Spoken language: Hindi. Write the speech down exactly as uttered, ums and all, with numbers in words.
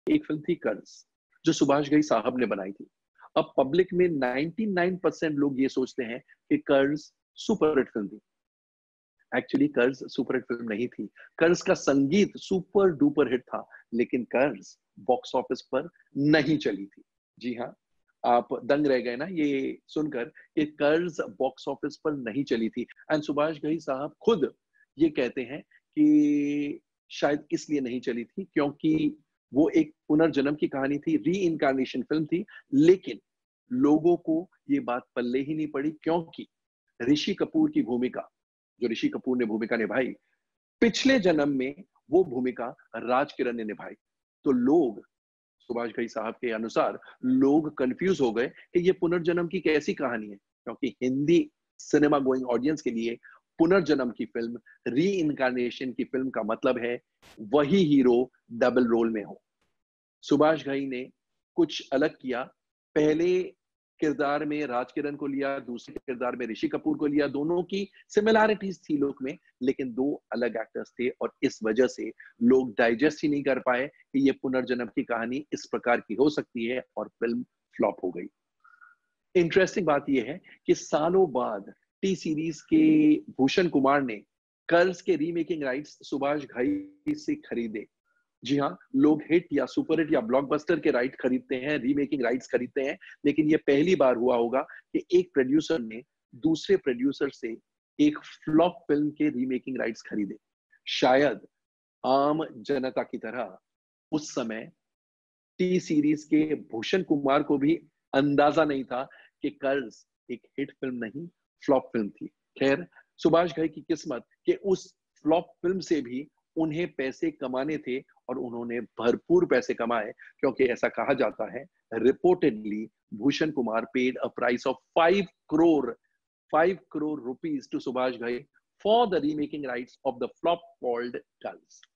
एक फिल्म थी कर्ज, जो सुभाष घई साहब ने बनाई थी। अब पब्लिक में निन्यानवे परसेंट लोग ये सोचते हैं कि कर्ज सुपर हिट फिल्म थी। Actually Karz super hit film नहीं थी। कर्ज का संगीत सुपर डुपर हिट था, लेकिन कर्ज बॉक्स ऑफिस पर नहीं चली थी। जी हाँ, आप दंग रह गए ना ये सुनकर कि कर्ज बॉक्स ऑफिस पर नहीं चली थी। एंड सुभाष घई साहब खुद ये कहते हैं कि शायद इसलिए नहीं चली थी क्योंकि वो एक पुनर्जन्म की कहानी थी, री-इन्कार्नेशन फिल्म थी, लेकिन लोगों को ये बात पल्ले ही नहीं पड़ी क्योंकि ऋषि कपूर की भूमिका, जो ऋषि कपूर ने भूमिका निभाई, पिछले जन्म में वो भूमिका राज किरण ने निभाई। तो लोग, सुभाष घई साहब के अनुसार, लोग कन्फ्यूज हो गए कि ये पुनर्जन्म की कैसी कहानी है, क्योंकि हिंदी सिनेमा गोइंग ऑडियंस के लिए पुनर्जन्म की फिल्म, री-इन्कार्नेशन की फिल्म का मतलब है वही हीरो डबल रोल में हो। सुभाष घई ने कुछ अलग किया। पहले किरदार में राज किरण को लिया, दूसरे किरदार में ऋषि कपूर को लिया। दोनों की सिमिलैरिटीज थी लुक में, लेकिन दो अलग एक्टर्स थे और इस वजह से लोग डाइजेस्ट ही नहीं कर पाए कि ये पुनर्जन्म की कहानी इस प्रकार की हो सकती है और फिल्म फ्लॉप हो गई। इंटरेस्टिंग बात यह है कि सालों बाद टी सीरीज के भूषण कुमार ने कर्ज के रीमेकिंग राइट्स सुभाष घई से खरीदे। जी हाँ, लोग हिट या सुपर हिट या ब्लॉकबस्टर के राइट खरीदते हैं, रीमेकिंग राइट्स खरीदते हैं, लेकिन ये पहली बार हुआ होगा कि एक प्रोड्यूसर ने दूसरे प्रोड्यूसर से एक फ्लॉप फिल्म के रीमेकिंग राइट्स खरीदे। शायद आम जनता की तरह उस समय टी सीरीज के भूषण कुमार को भी अंदाजा नहीं था कि कर्ज एक हिट फिल्म नहीं, फ्लॉप फिल्म थी। खैर, सुभाष घई की किस्मत कि उस फ्लॉप फिल्म से भी उन्हें पैसे कमाने थे और उन्होंने भरपूर पैसे कमाए, क्योंकि ऐसा कहा जाता है, reportedly Bhushan Kumar paid a price of five crore five crore rupees to Subhash Ghai for the remaking rights of the flop called कर्ज।